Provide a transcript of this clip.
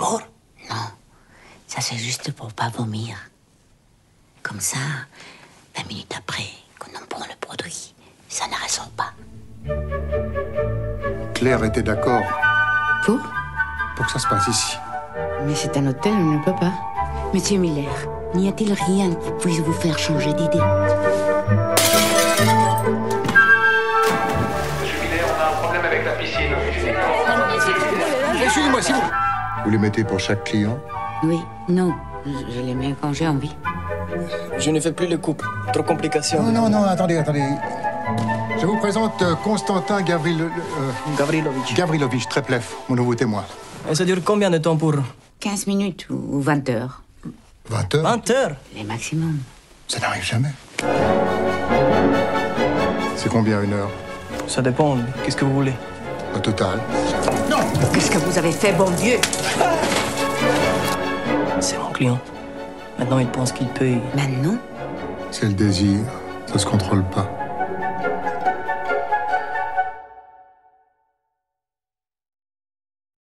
mort? Non, ça c'est juste pour pas vomir. Comme ça, 20 minutes après, quand on prend le produit, ça ne ressort pas. Claire était d'accord Pour que ça se passe ici. Mais c'est un hôtel, on ne peut pas. Monsieur Miller, n'y a-t-il rien qui puisse vous faire changer d'idée? Monsieur Miller, on a un problème avec la piscine. Excusez-moi, si vous les mettez pour chaque client? Oui, non, je les mets quand j'ai envie. Je ne fais plus le couple. Trop complications. Non, attendez. Je vous présente Constantin Gavrilovitch Treplev, mon nouveau témoin. Et ça dure combien de temps pour... 15 minutes ou 20 heures. 20 heures? 20 heures? Les maximum. Ça n'arrive jamais. C'est combien, une heure? Ça dépend. Qu'est-ce que vous voulez? Au total? Qu'est-ce que vous avez fait, bon Dieu? C'est mon client. Maintenant, il pense qu'il peut... Maintenant? C'est le désir, ça se contrôle pas.